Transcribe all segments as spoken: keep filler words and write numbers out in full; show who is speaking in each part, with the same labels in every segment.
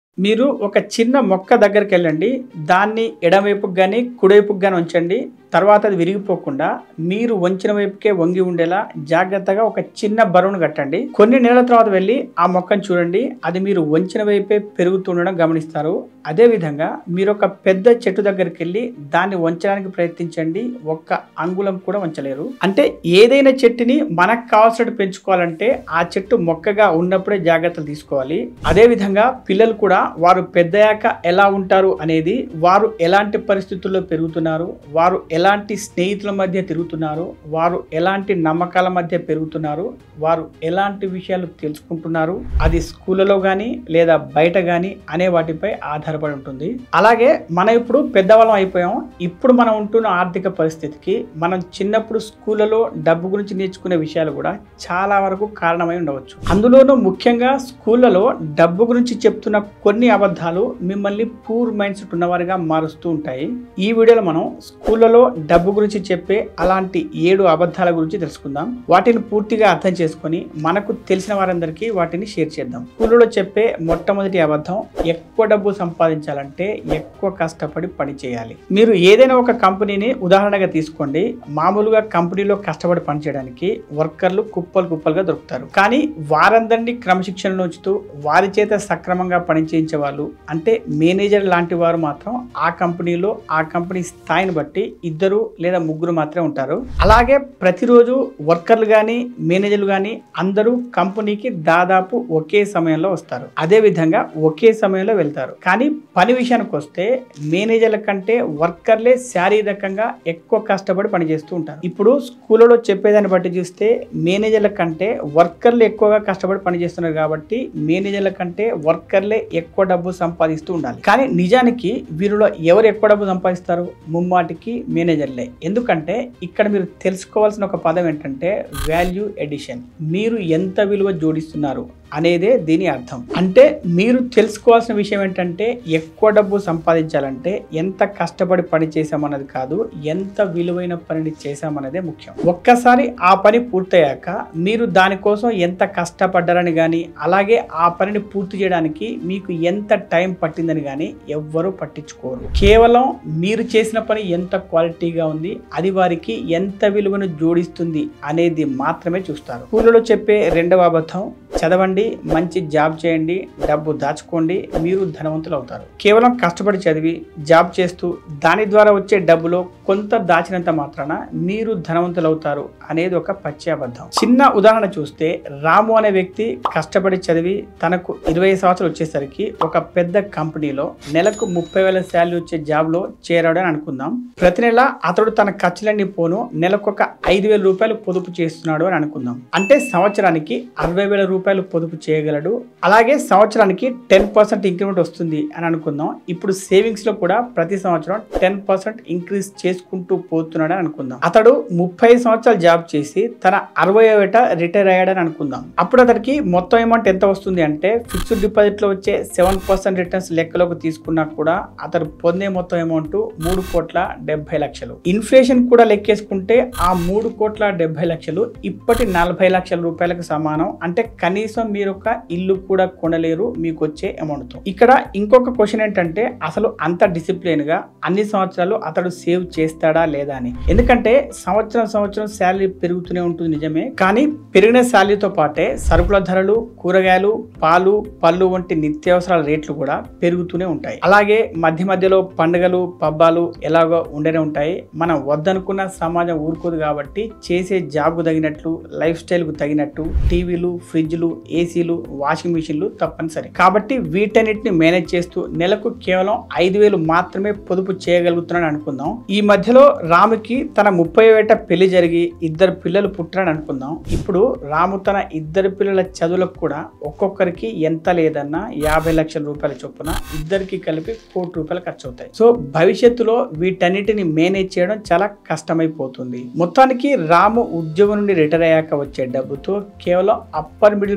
Speaker 1: మీరు ఒక చిన్న మొక్క దగ్గరికెళ్ళండి. దాన్ని ఎడమవైపుకి గాని, కుడివైపుకి గాని ఉంచండి. తర్వాత అది విరిగిపోకుండా మీరు వంచిన వైపుకే వంగి ఉండేలా జాగ్రత్తగా ఒక చిన్న బరువును కట్టండి. కొన్ని నెలల తర్వాత వెళ్ళి ఆ మొక్కను చూడండి. అది మీరు వంచిన వైపే పెరుగుతుండడం గమనిస్తారు. అదే విధంగా మీరు ఒక పెద్ద చెట్టు దగ్గరికి వెళ్ళి దాన్ని వంచడానికి ప్రయత్నించండి. ఒక్క అంగుళం కూడా వంచలేరు. అంటే ఏదైనా చెట్టుని మనకు కావాల్సినట్టు పెంచుకోవాలంటే ఆ చెట్టు మొక్కగా ఉన్నప్పుడే జాగ్రత్తలు తీసుకోవాలి. అదే విధంగా పిల్లలు కూడా వారు పెద్దయ్యాక ఎలా ఉంటారు అనేది, వారు ఎలాంటి పరిస్థితుల్లో పెరుగుతున్నారు, వారు ఎలాంటి స్నేహితుల మధ్య తిరుగుతున్నారు, వారు ఎలాంటి నమ్మకాల మధ్య పెరుగుతున్నారు, వారు ఎలాంటి విషయాలు తెలుసుకుంటున్నారు, అది స్కూళ్ళలో కానీ లేదా బయట కానీ అనే వాటిపై ఆధారపడి ఉంటుంది. అలాగే మనం ఇప్పుడు పెద్దవాళ్ళం అయిపోయాం. ఇప్పుడు మనం ఉంటున్న ఆర్థిక పరిస్థితికి మనం చిన్నప్పుడు స్కూళ్ళలో డబ్బు గురించి నేర్చుకునే విషయాలు కూడా చాలా వరకు కారణమై ఉండవచ్చు. అందులోనూ ముఖ్యంగా స్కూళ్ళలో డబ్బు గురించి చెప్తున్న కొన్ని అబద్ధాలు మిమ్మల్ని పూర్ మైండ్ సెట్ ఉన్నవారిగా మారుస్తూ ఉంటాయి. ఈ వీడియోలో మనం స్కూళ్ళలో డబ్బు గురించి చెప్పే అలాంటి ఏడు అబద్ధాల గురించి తెలుసుకుందాం. వాటిని పూర్తిగా అర్థం చేసుకొని మనకు తెలిసిన వారందరికీ వాటిని షేర్ చేద్దాం. స్కూళ్ళలో చెప్పే మొట్టమొదటి అబద్ధం, ఎక్కువ డబ్బు సంపాదించాలంటే ఎక్కువ కష్టపడి పని చేయాలి. మీరు ఏదైనా ఒక కంపెనీని ఉదాహరణగా తీసుకోండి. మామూలుగా కంపెనీలో కష్టపడి పని చేయడానికి వర్కర్లు కుప్పలు కుప్పలుగా దొరుకుతారు. కానీ వారందరినీ క్రమశిక్షణలో ఉంచుతూ వారి చేత సక్రమంగా పనిచేయించే వాళ్ళు అంటే మేనేజర్ లాంటి వారు మాత్రం ఆ కంపెనీలో ఆ కంపెనీ స్థాయిని బట్టి ఇద్దరు లేదా ముగ్గురు మాత్రమే ఉంటారు. అలాగే ప్రతిరోజు వర్కర్లు కానీ మేనేజర్లు కానీ అందరూ కంపెనీకి దాదాపు ఒకే సమయంలో వస్తారు. అదే విధంగా ఒకే సమయంలో వెళ్తారు. కానీ పని విషయానికి వస్తే మేనేజర్ల కంటే వర్కర్లే శారీరకంగా ఎక్కువ కష్టపడి పనిచేస్తూ ఉంటారు. ఇప్పుడు స్కూళ్ళలో చెప్పేదాన్ని బట్టి చూస్తే మేనేజర్ల కంటే వర్కర్లు ఎక్కువగా కష్టపడి పనిచేస్తున్నారు కాబట్టి మేనేజర్ల కంటే వర్కర్లే ఎక్కువ డబ్బు సంపాదిస్తూ ఉండాలి. కానీ నిజానికి వీరిలో ఎవరు ఎక్కువ డబ్బు సంపాదిస్తారు? ముమ్మాటికి మేనేజర్లే. ఎందుకంటే ఇక్కడ మీరు తెలుసుకోవాల్సిన ఒక పదం ఏంటంటే వాల్యూ ఎడిషన్. మీరు ఎంత విలువ జోడిస్తున్నారు అనేదే దీని అర్థం. అంటే మీరు తెలుసుకోవాల్సిన విషయం ఏంటంటే ఎక్కువ డబ్బు సంపాదించాలంటే ఎంత కష్టపడి పని చేశామన్నది కాదు, ఎంత విలువైన పనిని చేశామన్నదే ముఖ్యం. ఒక్కసారి ఆ పని పూర్తయ్యాక మీరు దానికోసం ఎంత కష్టపడ్డారని కానీ అలాగే ఆ పనిని పూర్తి చేయడానికి మీకు ఎంత టైం పట్టిందని కానీ ఎవ్వరూ పట్టించుకోరు. కేవలం మీరు చేసిన పని ఎంత క్వాలిటీగా ఉంది, అది వారికి ఎంత విలువను జోడిస్తుంది అనేది మాత్రమే చూస్తారు. స్కూళ్ళలో చెప్పే రెండవ అబద్ధం, చదవండి, మంచి జాబ్ చేయండి, డబ్బు దాచుకోండి, మీరు ధనవంతులు అవుతారు. కేవలం కష్టపడి చదివి జాబ్ చేస్తూ దాని ద్వారా వచ్చే డబ్బులో కొంత దాచినంత మాత్రాన మీరు ధనవంతులు అవుతారు అనేది ఒక పచ్చి అబద్ధం. చిన్న ఉదాహరణ చూస్తే రాము అనే వ్యక్తి కష్టపడి చదివి తనకు ఇరవై సంవత్సరాలు వచ్చేసరికి ఒక పెద్ద కంపెనీలో నెలకు ముప్పై వేల శాలరీ వచ్చే జాబ్ లో చేరాడు అని అనుకుందాం. ప్రతి నెల అతడు తన ఖర్చులన్నీ పోను నెలకు ఒక ఐదు వేల రూపాయలు పొదుపు చేస్తున్నాడు అని అనుకుందాం. అంటే సంవత్సరానికి అరవై వేల రూపాయలు పొదుపు చేయగలడు. అలాగే సంవత్సరానికి టెన్ పర్సెంట్ ఇంక్రిమెంట్ వస్తుంది అని అనుకుందాం. ఇప్పుడు సేవింగ్స్ లో కూడా ప్రతి సంవత్సరం టెన్ పర్సెంట్ ఇంక్రీజ్ చేసుకుంటూ పోతున్నాడు అని అనుకుందాం. అతడు ముప్పై సంవత్సరాలు జాబ్ చేసి తన అరవై ఏట రిటైర్ అయ్యాడని అనుకుందాం. అప్పుడు అతడికి మొత్తం అమౌంట్ ఎంత వస్తుంది అంటే ఫిక్స్డ్ డిపాజిట్ లో వచ్చే సెవెన్ పర్సెంట్ రిటర్న్స్ లెక్కలోకి తీసుకున్నా కూడా అతడు పొందే మొత్తం అమౌంట్ మూడు కోట్ల డెబ్బై లక్షలు. ఇన్ఫ్లేషన్ కూడా లెక్కేసుకుంటే ఆ మూడు కోట్ల డెబ్బై లక్షలు ఇప్పటి నలభై లక్షల రూపాయలకు సమానం. అంటే కనీసం మీరు ఒక ఇల్లు కూడా కొనలేరు మీకు వచ్చే అమౌంట్ తో. ఇక్కడ ఇంకొక క్వశ్చన్ ఏంటంటే అసలు అంత డిసిప్లిన్ గా అన్ని సంవత్సరాలు అతడు సేవ్ చేస్తాడా లేదా అని. ఎందుకంటే సంవత్సరం సంవత్సరం శాలరీ పెరుగుతూనే ఉంటుంది నిజమే, కానీ పెరిగిన శాలరీతో పాటే సరుకుల ధరలు, కూరగాయలు, పాలు, పళ్ళు వంటి నిత్యావసరాల రేట్లు కూడా పెరుగుతూనే ఉంటాయి. అలాగే మధ్య మధ్యలో పండుగలు, పబ్బాలు ఎలాగో ఉండనే ఉంటాయి. మనం వద్దనుకున్న సమాజం ఊరుకోదు కాబట్టి చేసే జాబ్కు తగినట్లు, లైఫ్ స్టైల్ కు తగినట్టు టీవీలు, ఫ్రిడ్జ్లు, ఏసీలు, వాషింగ్ మిషన్లు తప్పనిసరి. కాబట్టి వీటన్నిటిని మేనేజ్ చేస్తూ నెలకు కేవలం ఐదు వేలు మాత్రమే పొదుపు చేయగలుగుతున్నాడు అనుకుందాం. ఈ మధ్యలో రాముకి తన ముప్పై ఏట పెళ్లి జరిగి ఇద్దరు పిల్లలు పుట్టారని అనుకుందాం. ఇప్పుడు రాము తన ఇద్దరు పిల్లల చదువులకు కూడా ఒక్కొక్కరికి ఎంత లేదన్నా యాభై లక్షల రూపాయల చొప్పున ఇద్దరికి కలిపి కోటి రూపాయలు ఖర్చు అవుతాయి. సో భవిష్యత్తులో వీటన్నిటిని మేనేజ్ చేయడం చాలా కష్టమైపోతుంది. మొత్తానికి రాము ఉద్యోగం నుండి రిటైర్ అయ్యాక వచ్చే డబ్బుతో కేవలం అప్పర్ మిడిల్ క్లాస్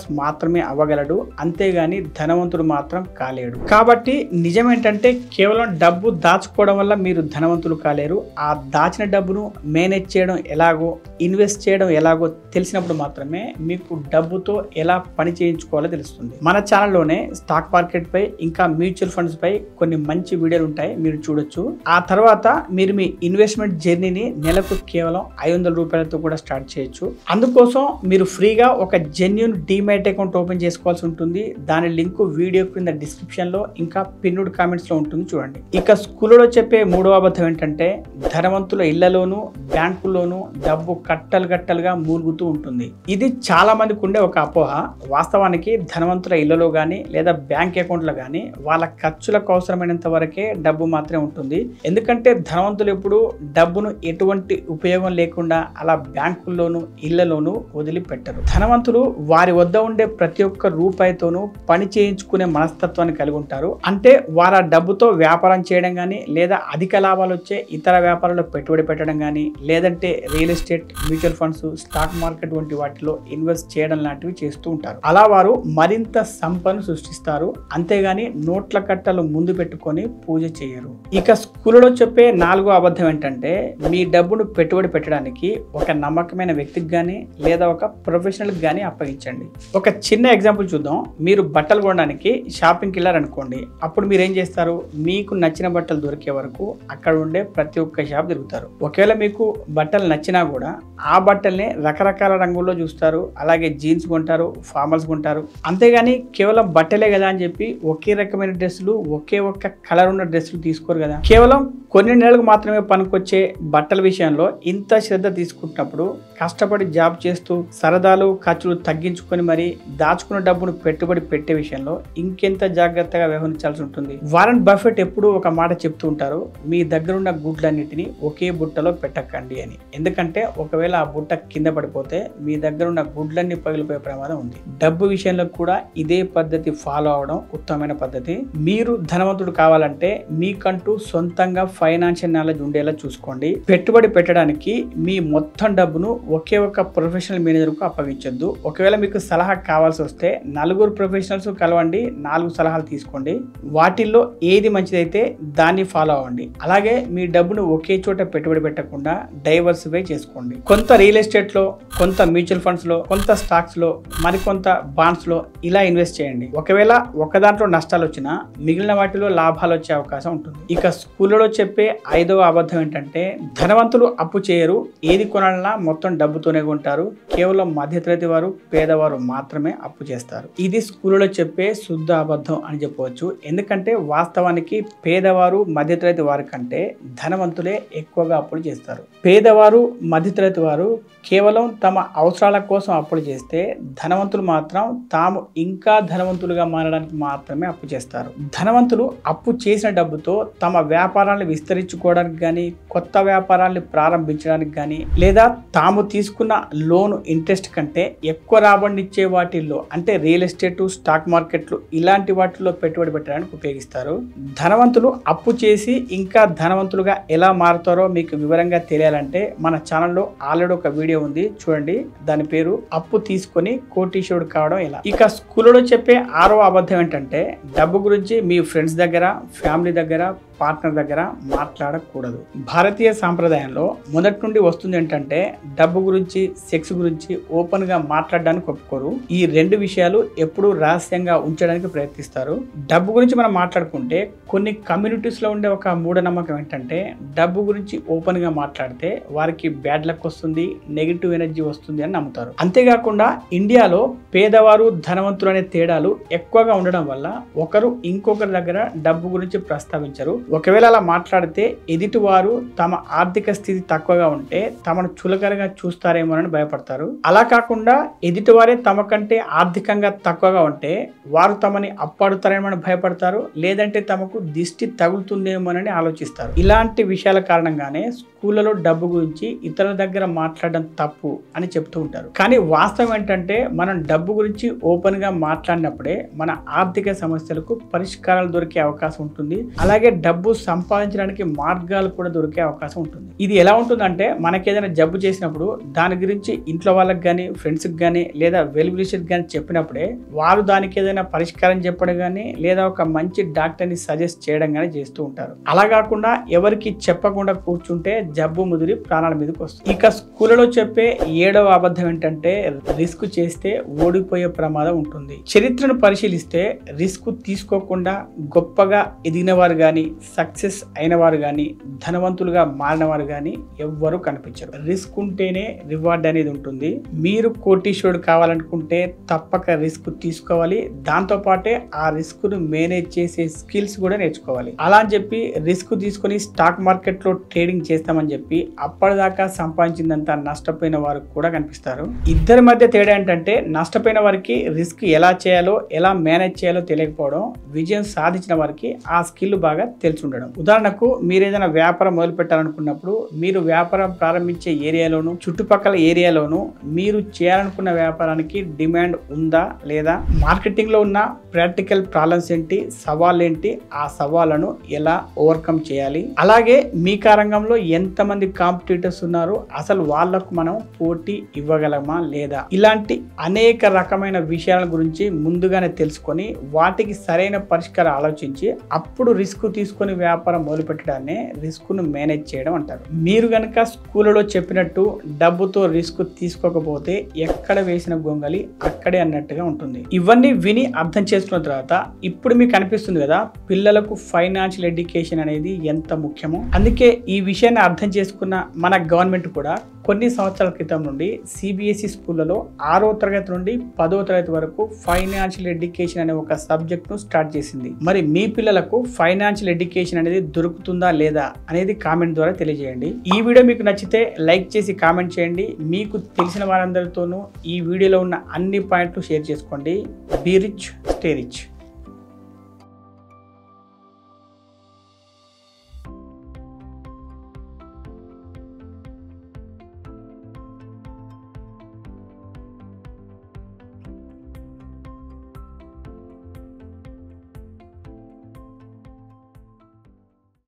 Speaker 1: మాత్రమే అవ్వగలడు, అంతేగాని ధనవంతుడు మాత్రం కాలేడు. కాబట్టి నిజం ఏంటంటే కేవలం డబ్బు దాచుకోవడం వల్ల మీరు ధనవంతులు కాలేరు. ఆ దాచిన డబ్బును మేనేజ్ చేయడం ఎలాగో, ఇన్వెస్ట్ చేయడం ఎలాగో తెలిసినప్పుడు మాత్రమే మీకు డబ్బుతో ఎలా పని చేయించుకోవాలో తెలుస్తుంది. మన ఛానల్లోనే స్టాక్ మార్కెట్ పై ఇంకా మ్యూచువల్ ఫండ్స్ పై కొన్ని మంచి వీడియోలు ఉంటాయి, మీరు చూడొచ్చు. ఆ తర్వాత మీరు మీ ఇన్వెస్ట్మెంట్ జర్నీని నెలకు కేవలం ఐదు వందల రూపాయలతో కూడా స్టార్ట్ చేయొచ్చు. అందుకోసం మీరు ఫ్రీగా ఒక జెన్యూన్ డీమ్యాట్ అకౌంట్ ఓపెన్ చేసుకోవాల్సి ఉంటుంది. దాని లింక్ వీడియో క్రింద డిస్క్రిప్షన్ లో ఇంకా పిన్నుడ్ కామెంట్స్ లో ఉంటుంది, చూడండి. ఇక స్కూల్లో చెప్పే మూడవ అబద్ధం ఏంటంటే ధనవంతుల ఇళ్లలోనూ బ్యాంకుల్లోనూ డబ్బు కట్టలు కట్టలుగా మూలుగుతూ ఉంటుంది. ఇది చాలా మందికి ఉండే ఒక అపోహ. వాస్తవానికి ధనవంతుల ఇళ్లలో గానీ లేదా బ్యాంక్ అకౌంట్లో గానీ వాళ్ళ ఖర్చులకు అవసరమైనంత వరకే డబ్బు మాత్రమే ఉంటుంది. ఎందుకంటే ధనవంతులు ఎప్పుడు డబ్బును ఎటువంటి ఉపయోగం లేకుండా అలా బ్యాంకుల్లోనూ ఇళ్లలోనూ వదిలిపెట్టరు. ధనవంతులు వారి వద్ద ఉండే ప్రతి ఒక్క రూపాయితోనూ పని చేయించుకునే మనస్తత్వాన్ని కలిగి ఉంటారు. అంటే వారు ఆ డబ్బుతో వ్యాపారం చేయడం కానీ లేదా అధిక లాభాలు వచ్చే ఇతర వ్యాపారాల్లో పెట్టుబడి పెట్టడం కానీ లేదంటే real estate, mutual funds, stock market వంటి వాటిలో ఇన్వెస్ట్ చేయడం లాంటివి చేస్తూ ఉంటారు. అలా వారు మరింత సంపదను సృష్టిస్తారు, అంతేగాని నోట్ల కట్టలు ముందు పెట్టుకొని పూజ చేయరు. ఇక స్కూల్లో చెప్పే నాలుగో అబద్ధం ఏంటంటే మీ డబ్బును పెట్టుబడి పెట్టడానికి ఒక నమ్మకమైన వ్యక్తికి కానీ లేదా ఒక ప్రొఫెషనల్కి కానీ అప్పగించండి. ఒక చిన్న ఎగ్జాంపుల్ చూద్దాం. మీరు బట్టలు కొనడానికి షాపింగ్కి వెళ్ళారనుకోండి. అప్పుడు మీరు ఏం చేస్తారు? మీకు నచ్చిన బట్టలు దొరికే వరకు అక్కడ ఉండే ప్రతి ఒక్క షాప్ తిరుగుతారు. ఒకవేళ మీకు బట్టలు నచ్చినా కూడా ఆ బట్టల్ని రకరకాల రంగుల్లో చూస్తారు. అలాగే జీన్స్ కొంటారు, ఫార్మల్స్ కొంటారు. అంతేగాని కేవలం బట్టలే కదా అని చెప్పి ఒకే రకమైన డ్రెస్సులు, ఒకే ఒక్క కలర్ ఉన్న డ్రెస్సులు తీసుకోరు కదా. కేవలం కొన్ని నెలలకు మాత్రమే పనికొచ్చే బట్టల విషయంలో ఇంత శ్రద్ధ తీసుకుంటున్నప్పుడు కష్టపడి జాబ్ చేస్తూ సరదాలు ఖర్చులు తగ్గించుకొని మరి దాచుకున్న డబ్బును పెట్టుబడి పెట్టే విషయంలో ఇంకెంత జాగ్రత్తగా వ్యవహరించాల్సి ఉంటుంది. వారెన్ బఫెట్ ఎప్పుడూ ఒక మాట చెప్తూ ఉంటారు, మీ దగ్గరున్న గుడ్లన్నిటిని ఒకే బుట్టలో పెట్టకండి అని. ఎందుకంటే ఒకవేళ ఆ బుట్ట కింద పడిపోతే మీ దగ్గరున్న గుడ్లన్నీ పగిలిపోయే ప్రమాదం ఉంది. డబ్బు విషయంలో కూడా ఇదే పద్ధతి ఫాలో అవడం ఉత్తమమైన పద్ధతి. మీరు ధనవంతుడు కావాలంటే మీకంటూ సొంతంగా ఫైనాన్షియల్ నాలెడ్జ్ ఉండేలా చూసుకోండి. పెట్టుబడి పెట్టడానికి మీ మొత్తం డబ్బును ఒకే ఒక ప్రొఫెషనల్ మేనేజర్కు అప్పగించొద్దు. ఒకవేళ మీకు సలహా కావాల్సి వస్తే నలుగురు ప్రొఫెషనల్స్ కలవండి, నాలుగు సలహాలు తీసుకోండి. వాటిల్లో ఏది మంచిదైతే దాన్ని ఫాలో అవ్వండి. అలాగే మీ డబ్బును ఒకే చోట పెట్టుబడి పెట్టకుండా డైవర్సిఫై చేసుకోండి. కొంత రియల్ ఎస్టేట్ లో, కొంత మ్యూచువల్ ఫండ్స్ లో, కొంత స్టాక్స్ లో, మరికొంత బాండ్స్ లో ఇలా ఇన్వెస్ట్ చేయండి. ఒకవేళ ఒక దాంట్లో నష్టాలు వచ్చినా మిగిలిన వాటిలో లాభాలు వచ్చే అవకాశం ఉంటుంది. ఇక స్కూల్లో చెప్పే ఐదవ అబద్ధం ఏంటంటే ధనవంతులు అప్పు చేయరు, ఏది కొనాలన్నా మొత్తం డబ్బుతోనే కొంటారు. కేవలం మధ్యతరగతి వారు, పేదవారు మాత్రమే అప్పు చేస్తారు. ఇది స్కూల్లో చెప్పే శుద్ధ అబద్ధం అని చెప్పవచ్చు. ఎందుకంటే వాస్తవానికి పేదవారు, మధ్యతరగతి వారి కంటే ధనవంతులే ఎక్కువగా అప్పులు చేస్తారు. పేదవారు, మధ్యతరగతి వారు కేవలం తమ అవసరాల కోసం అప్పులు చేస్తే ధనవంతులు మాత్రం తాము ఇంకా ధనవంతులుగా మారడానికి మాత్రమే అప్పు చేస్తారు. ధనవంతులు అప్పు చేసిన డబ్బుతో తమ వ్యాపారాలను విస్తరించుకోవడానికి కానీ, కొత్త వ్యాపారాన్ని ప్రారంభించడానికి కానీ లేదా తాము తీసుకున్న లోన్ ఇంట్రెస్ట్ కంటే ఎక్కువ రాబడినిచ్చే వాటిల్లో అంటే రియల్ ఎస్టేట్, స్టాక్ మార్కెట్లు ఇలాంటి వాటిల్లో పెట్టుబడి పెట్టడానికి ఉపయోగిస్తారు. ధనవంతులు అప్పు చేసి ఇంకా ధనవంతులుగా ఎలా మారుతారో మీకు వివరంగా తెలియాలంటే మన ఛానల్లో ఆల్రెడీ ఒక వీడియో ఉంది, చూడండి. దాని పేరు అప్పు తీసుకొని కోటీశ్వరుడు కావడం ఎలా. ఇక స్కూల్లో చెప్పే ఆరో అబద్ధం ఏంటంటే డబ్బు గురించి మీ ఫ్రెండ్స్ దగ్గర, ఫ్యామిలీ దగ్గర, పార్ట్నర్ దగ్గర మాట్లాడకూడదు. భారతీయ సాంప్రదాయంలో మొదటి నుండి వస్తుంది ఏంటంటే డబ్బు గురించి, సెక్స్ గురించి ఓపెన్ గా మాట్లాడడానికి ఒప్పుకోరు. ఈ రెండు విషయాలు ఎప్పుడూ రహస్యంగా ఉంచడానికి ప్రయత్నిస్తారు. డబ్బు గురించి మనం మాట్లాడుకుంటే కొన్ని కమ్యూనిటీస్ లో ఉండే ఒక మూఢనమ్మకం ఏంటంటే డబ్బు గురించి ఓపెన్ గా మాట్లాడితే వారికి బ్యాడ్ లక్ వస్తుంది, నెగిటివ్ ఎనర్జీ వస్తుంది అని నమ్ముతారు. అంతేకాకుండా ఇండియాలో పేదవారు, ధనవంతులు అనే తేడాలు ఎక్కువగా ఉండడం వల్ల ఒకరు ఇంకొకరి దగ్గర డబ్బు గురించి ప్రస్తావించరు. ఒకవేళ అలా మాట్లాడితే ఎదుటి వారు తమ ఆర్థిక స్థితి తక్కువగా ఉంటే తమను చులకనగా చూస్తారేమోనని భయపడతారు. అలా కాకుండా ఎదుటి వారే తమ కంటే ఆర్థికంగా తక్కువగా ఉంటే వారు తమని అప్పాడుతారేమని భయపడతారు, లేదంటే తమకు దిష్టి తగులుతుందేమోనని ఆలోచిస్తారు. ఇలాంటి విషయాల కారణంగానే స్కూళ్ళలో డబ్బు గురించి ఇతరుల దగ్గర మాట్లాడడం తప్పు అని చెప్తూ ఉంటారు. కానీ వాస్తవం ఏంటంటే మనం డబ్బు గురించి ఓపెన్ గా మాట్లాడినప్పుడే మన ఆర్థిక సమస్యలకు పరిష్కారాలు దొరికే అవకాశం ఉంటుంది. అలాగే డబ్బు సంపాదించడానికి మార్గాలు కూడా దొరికే దొరికే అవకాశం ఉంటుంది. ఇది ఎలా ఉంటుందంటే మనకి ఏదైనా జబ్బు చేసినప్పుడు దాని గురించి ఇంట్లో వాళ్ళకి కానీ ఫ్రెండ్స్కి కానీ లేదా వెల్ విషర్కి కానీ చెప్పినప్పుడే వారు దానికి ఏదైనా పరిష్కారం చెప్పడం కానీ లేదా ఒక మంచి డాక్టర్ని సజెస్ట్ చేయడం కానీ చేస్తూ ఉంటారు. అలా కాకుండా ఎవరికి చెప్పకుండా కూర్చుంటే జబ్బు ముదిరి ప్రాణాల మీదకి వస్తుంది. ఇక స్కూల్లో చెప్పే ఏడవ అబద్ధం ఏంటంటే రిస్క్ చేస్తే ఓడిపోయే ప్రమాదం ఉంటుంది. చరిత్రను పరిశీలిస్తే రిస్క్ తీసుకోకుండా గొప్పగా ఎదిగిన వారు కానీ సక్సెస్ అయిన వారు కానీ ధనవంతులుగా మారిన వారు కానీ ఎవ్వరూ కనిపించరు. రిస్క్ ఉంటేనే రివార్డ్ అనేది ఉంటుంది. మీరు కోటీశ్వరుడు కావాలనుకుంటే తప్పక రిస్క్ తీసుకోవాలి. దాంతో పాటే ఆ రిస్క్ ను మేనేజ్ చేసే స్కిల్స్ కూడా నేర్చుకోవాలి. అలా అని చెప్పి రిస్క్ తీసుకొని స్టాక్ మార్కెట్ లో ట్రేడింగ్ చేస్తామని చెప్పి అప్పటిదాకా సంపాదించిందంతా నష్టపోయిన వారు కూడా కనిపిస్తారు. ఇద్దరి మధ్య తేడా ఏంటంటే నష్టపోయిన వారికి రిస్క్ ఎలా చేయాలో ఎలా మేనేజ్ చేయాలో తెలియకపోవడం, విజయం సాధించిన వారికి ఆ స్కిల్ బాగా తెలిసి ఉండడం. ఉదాహరణకు మీరు ఏదైనా వ్యాపారం మొదలు పెట్టాలనుకున్నప్పుడు మీరు వ్యాపారం ప్రారంభించే ఏరియాలోను చుట్టుపక్కల ఏరియాలోను మీరు చేయాలనుకున్న వ్యాపారానికి డిమాండ్ ఉందా లేదా, మార్కెటింగ్ లో ఉన్న ప్రాక్టికల్ ప్రాబ్లమ్స్ ఏంటి, సవాళ్ళు ఏంటి, ఆ సవాళ్లను ఎలా ఓవర్కమ్ చేయాలి, అలాగే మీ రంగంలో ఎంతమంది కాంపిటీటర్స్ ఉన్నారు, అసలు వాళ్లకు మనం పోటీ ఇవ్వగలమా లేదా, ఇలాంటి అనేక రకమైన విషయాల గురించి ముందుగానే తెలుసుకొని వాటికి సరైన పరిష్కారం ఆలోచించి అప్పుడు రిస్క్ తీసుకొని వ్యాపారం మొదలు పెట్టడాన్ని రిస్క్ ను మేనేజ్ చేయడం అంటారు. మీరు గనక స్కూల్లో చెప్పినట్టు డబ్బుతో రిస్క్ తీసుకోకపోతే ఎక్కడ వేసిన గొంగలి అక్కడే అన్నట్టుగా ఉంటుంది. ఇవన్నీ విని అర్థం చేసుకున్న తర్వాత ఇప్పుడు మీకు అనిపిస్తుంది కదా పిల్లలకు ఫైనాన్షియల్ ఎడ్యుకేషన్ అనేది ఎంత ముఖ్యమో. అందుకే ఈ విషయాన్ని అర్థం చేసుకున్న మన గవర్నమెంట్ కూడా కొన్ని సంవత్సరాల క్రితం నుండి సిబిఎస్ఈ స్కూళ్లలో ఆరో తరగతి నుండి పదో తరగతి వరకు ఫైనాన్షియల్ ఎడ్యుకేషన్ అనే ఒక సబ్జెక్ట్ ను స్టార్ట్ చేసింది. మరి మీ పిల్లలకు ఫైనాన్షియల్ ఎడ్యుకేషన్ అనేది దొరుకుతుందా లేదా అనేది కామెంట్ ద్వారా తెలియజేయండి. ఈ వీడియో మీకు నచ్చితే లైక్ చేసి కామెంట్ చేయండి. మీకు తెలిసిన వారందరితోనూ ఈ వీడియోలో ఉన్న అన్ని పాయింట్లు షేర్ చేసుకోండి. Be rich, stay rich.